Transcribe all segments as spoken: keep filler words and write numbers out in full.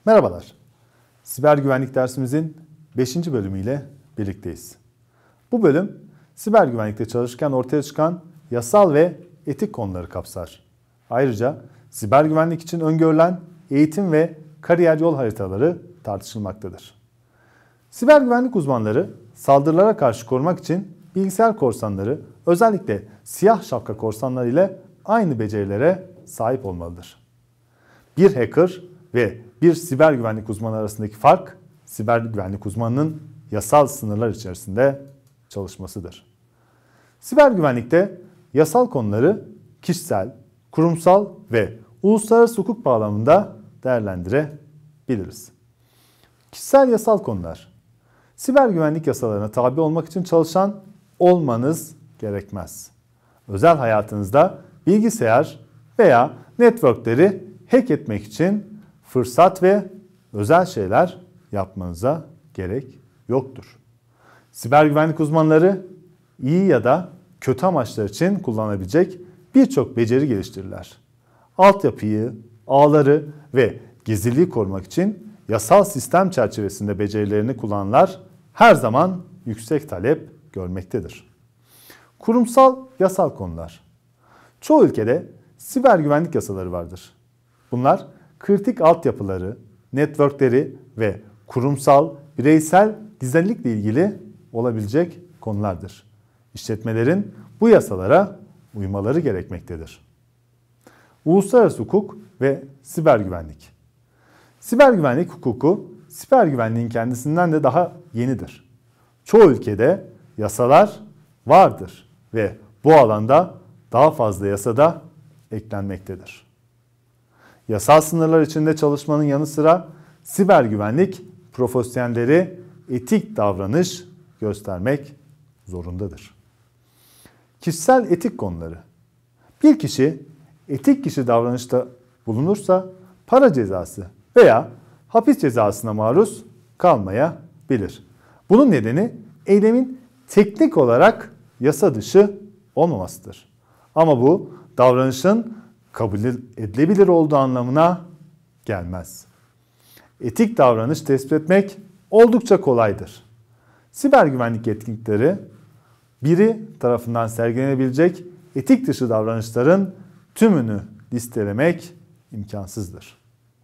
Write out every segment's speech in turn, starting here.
Merhabalar. Siber güvenlik dersimizin beşinci bölümüyle birlikteyiz. Bu bölüm siber güvenlikte çalışırken ortaya çıkan yasal ve etik konuları kapsar. Ayrıca siber güvenlik için öngörülen eğitim ve kariyer yol haritaları tartışılmaktadır. Siber güvenlik uzmanları saldırılara karşı korumak için bilgisayar korsanları, özellikle siyah şapka korsanları ile aynı becerilere sahip olmalıdır. Bir hacker ve bir siber güvenlik uzmanı arasındaki fark, siber güvenlik uzmanının yasal sınırlar içerisinde çalışmasıdır. Siber güvenlikte yasal konuları kişisel, kurumsal ve uluslararası hukuk bağlamında değerlendirebiliriz. Kişisel yasal konular. Siber güvenlik yasalarına tabi olmak için çalışan olmanız gerekmez. Özel hayatınızda bilgisayar veya networkleri hack etmek için fırsat ve özel şeyler yapmanıza gerek yoktur. Siber güvenlik uzmanları iyi ya da kötü amaçlar için kullanabilecek birçok beceri geliştirirler. Altyapıyı, ağları ve gizliliği korumak için yasal sistem çerçevesinde becerilerini kullananlar her zaman yüksek talep görmektedir. Kurumsal yasal konular. Çoğu ülkede siber güvenlik yasaları vardır. Bunlar kritik altyapıları, networkleri ve kurumsal, bireysel gizlilikle ilgili olabilecek konulardır. İşletmelerin bu yasalara uymaları gerekmektedir. Uluslararası hukuk ve siber güvenlik. Siber güvenlik hukuku, siber güvenliğin kendisinden de daha yenidir. Çoğu ülkede yasalar vardır ve bu alanda daha fazla yasada eklenmektedir. Yasal sınırlar içinde çalışmanın yanı sıra siber güvenlik profesyonelleri etik davranış göstermek zorundadır. Kişisel etik konuları. Bir kişi etik kişi davranışta bulunursa para cezası veya hapis cezasına maruz kalmayabilir. Bunun nedeni eylemin teknik olarak yasa dışı olmamasıdır. Ama bu davranışın kabul edilebilir olduğu anlamına gelmez. Etik davranış tespit etmek oldukça kolaydır. Siber güvenlik yetkinlikleri biri tarafından sergilenebilecek etik dışı davranışların tümünü listelemek imkansızdır.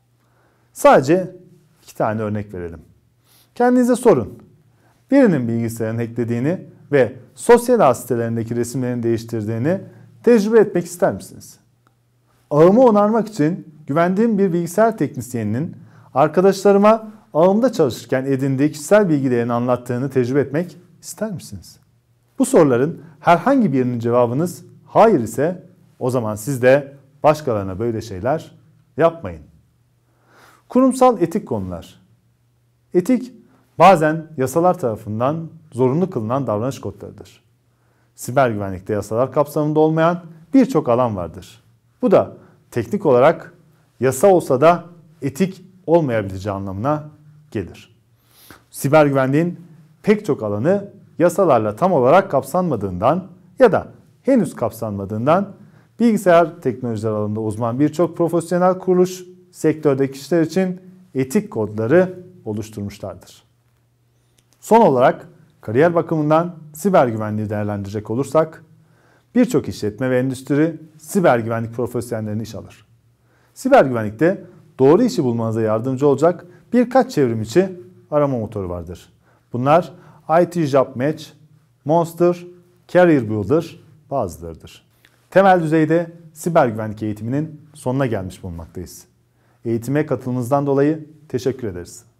Sadece iki tane örnek verelim. Kendinize sorun. Birinin bilgisayarını hacklediğini ve sosyal ağ sitelerindeki resimlerini değiştirdiğini tecrübe etmek ister misiniz? Ağımı onarmak için güvendiğim bir bilgisayar teknisyeninin arkadaşlarıma ağımda çalışırken edindiği kişisel bilgilerini anlattığını tecrübe etmek ister misiniz? Bu soruların herhangi birinin cevabınız hayır ise o zaman siz de başkalarına böyle şeyler yapmayın. Kurumsal etik konular. Etik bazen yasalar tarafından zorunlu kılınan davranış kodlarıdır. Siber güvenlikte yasalar kapsamında olmayan birçok alan vardır. Bu da teknik olarak yasa olsa da etik olmayabileceği anlamına gelir. Siber güvenliğin pek çok alanı yasalarla tam olarak kapsanmadığından ya da henüz kapsanmadığından bilgisayar teknolojileri alanında uzman birçok profesyonel kuruluş sektördeki kişiler için etik kodları oluşturmuşlardır. Son olarak kariyer bakımından siber güvenliği değerlendirecek olursak birçok işletme ve endüstri siber güvenlik profesyonellerini iş alır. Siber güvenlikte doğru işi bulmanıza yardımcı olacak birkaç çevrim içi arama motoru vardır. Bunlar I T Job Match, Monster, Career Builder bazılarıdır. Temel düzeyde siber güvenlik eğitiminin sonuna gelmiş bulunmaktayız. Eğitime katılımınızdan dolayı teşekkür ederiz.